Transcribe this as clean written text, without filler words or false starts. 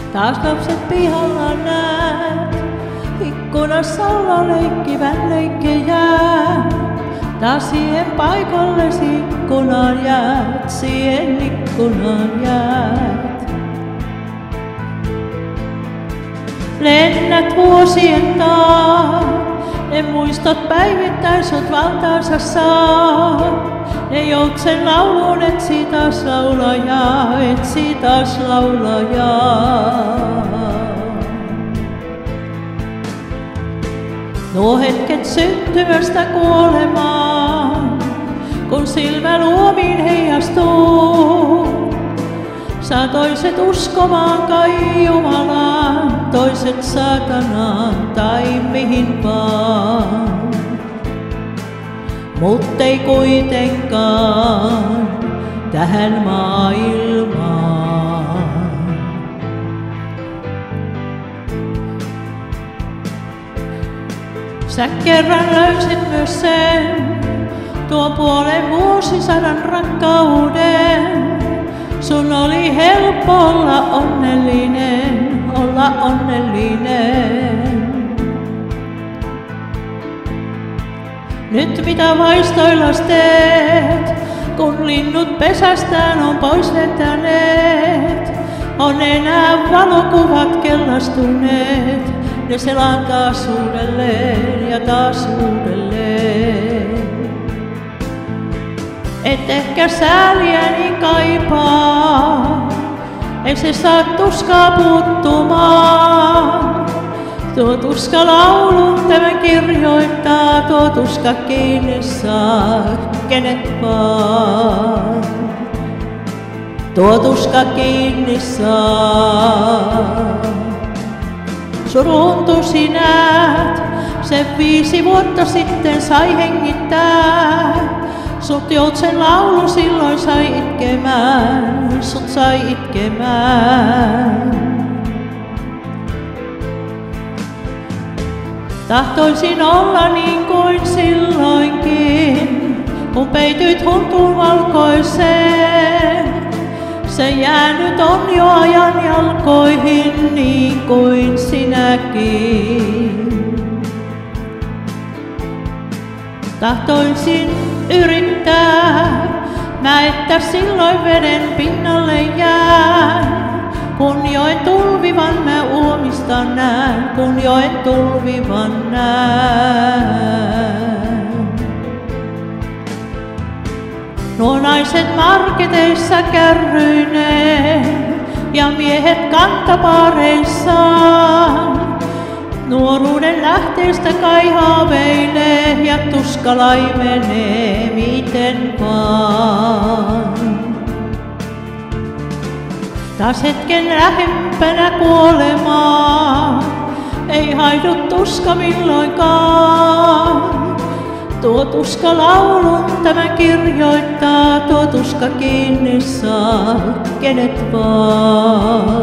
Taas lapset pihalla näet, ikkunassa olla leikkivän leikkejään. Taas siihen paikallesi ikkunaan jäät, siihen ikkunaan jäät. Lennät vuosien taa, ne muistot päivittäin sut valtaansa saa. Ne joutsen lauluun etsii taas laulajaa, etsii taas laulajaa. Nuo hetket syntymästä kuolemaan, kun silmä luomiin heijastuu. Saa toiset uskomaan kai Jumalaan, toiset saatanaan tai mihin vaan. Muttei kuitenkaan tähän maailmaan. Sä kerran löysit myös sen, tuon puolen vuosisadan rakkauden. Sun oli helppo olla onnellinen, olla onnellinen. Nyt mitä vaistoillas teet, kun linnut pesästään on pois lentäneet, on enää valokuvat kellastuneet, ne selaan taas uudelleen ja taas uudelleen. Et ehkä sääliäni kaipaa, ei se saa tuskaa puuttumaan. Tuo tuska laulun tämän kirjoittaa, tuo tuska kiinni saa kenet vaan. Tuo tuska kiinni saa. Suruntusi näet, se 5 vuotta sitten sai hengittää. Sut joutsen laulu silloin sai itkemään, sut sai itkemään. Tahtoisin olla niin kuin silloinkin, kun peityit huntuun valkoiseen. Se jäänyt on jo ajan jalkoihin niin kuin sinäkin. Tahtoisin yrittää, mä että silloin veden pinnalle jään. Kun joen tulvivan mä uomistan näen, kun joen tulvivan näen. Nuo naiset marketeissa kärryineen ja miehet kantapaareissaan. Nuoruuden lähteestä kai haaveilee ja tuska laimenee miten vaan. Taas hetken lähempänä kuolemaa, ei haidu tuska milloinkaan. Tuo tuska laulun tämä kirjoittaa, tuo tuska kiinni saa kenet vaan.